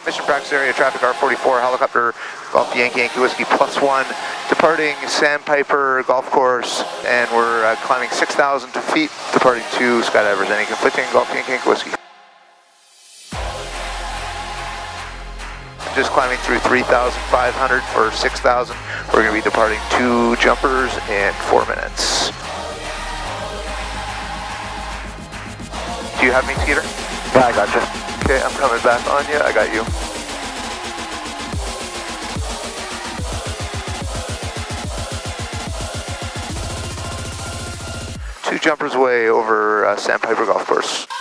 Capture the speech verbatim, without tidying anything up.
Mission practice area, traffic R forty-four, helicopter, Golf Yankee Yankee Whiskey plus one, departing Sandpiper Golf Course, and we're uh, climbing six thousand feet, departing two skydivers, any conflicting Golf Yankee Yankee Whiskey. Just climbing through three thousand five hundred for six thousand. We're going to be departing two jumpers in four minutes. Do you have me, Skeeter? Yeah, I got you. Okay, I'm coming back on you. I got you. Two jumpers away over uh, Sandpiper Golf Course.